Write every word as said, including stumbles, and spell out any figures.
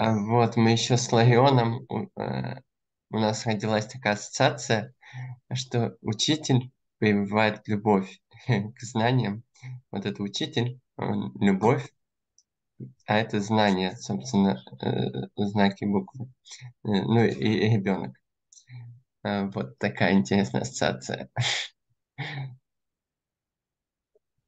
А вот мы еще с Ларионом, у, э, у нас родилась такая ассоциация, что учитель прививает любовь к знаниям. Вот это учитель, он любовь, а это знание, собственно, э, знаки буквы. Э, Ну и, и ребенок. А, Вот такая интересная ассоциация.